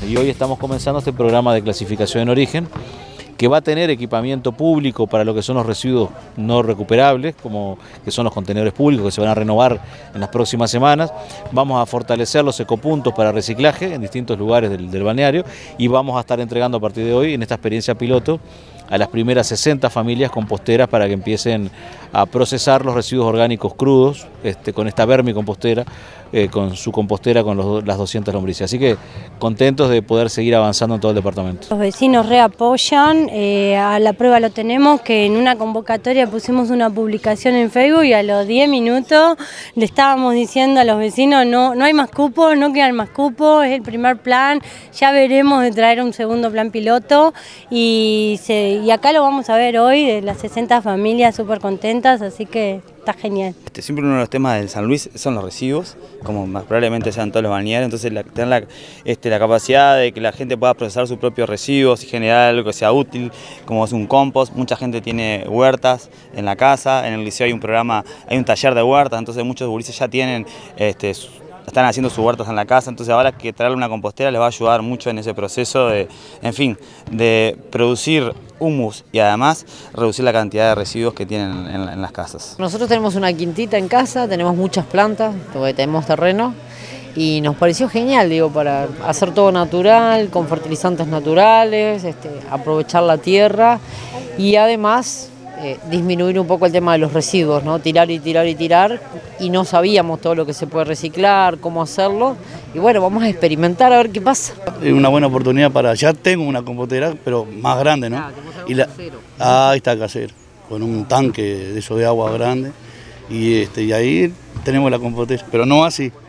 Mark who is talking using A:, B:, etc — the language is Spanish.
A: Y hoy estamos comenzando este programa de clasificación en origen, que va a tener equipamiento público para lo que son los residuos no recuperables, como que son los contenedores públicos que se van a renovar en las próximas semanas. Vamos a fortalecer los ecopuntos para reciclaje en distintos lugares del balneario y vamos a estar entregando a partir de hoy, en esta experiencia piloto, a las primeras 60 familias composteras para que empiecen a procesar los residuos orgánicos crudos con esta vermicompostera, con su compostera con las 200 lombrices. Así que contentos de poder seguir avanzando en todo el departamento.
B: Los vecinos reapoyan, a la prueba lo tenemos, que en una convocatoria pusimos una publicación en Facebook y a los 10 minutos le estábamos diciendo a los vecinos no hay más cupos, no quedan más cupos, es el primer plan, ya veremos de traer un segundo plan piloto y acá lo vamos a ver hoy, de las 60 familias súper contentas, así que está genial.
C: Siempre uno de los temas del San Luis son los residuos, como más probablemente sean todos los balnearios, entonces tener la capacidad de que la gente pueda procesar sus propios residuos y generar algo que sea útil, como es un compost. Mucha gente tiene huertas en la casa, en el liceo hay un programa, hay un taller de huertas, entonces muchos gurises ya tienen están haciendo sus huertas en la casa, entonces ahora que traerle una compostera les va a ayudar mucho en ese proceso de producir humus y además reducir la cantidad de residuos que tienen en las casas.
D: Nosotros tenemos una quintita en casa, tenemos muchas plantas, porque tenemos terreno y nos pareció genial, para hacer todo natural, con fertilizantes naturales, aprovechar la tierra y además disminuir un poco el tema de los residuos, ¿no? Tirar y tirar y tirar, y no sabíamos todo lo que se puede reciclar, cómo hacerlo, y bueno, vamos a experimentar a ver qué pasa.
E: Es una buena oportunidad ya tengo una compostera, pero más grande, ¿no? Ahí está casero, con un tanque de eso de agua grande, y ahí tenemos la compostera, pero no así.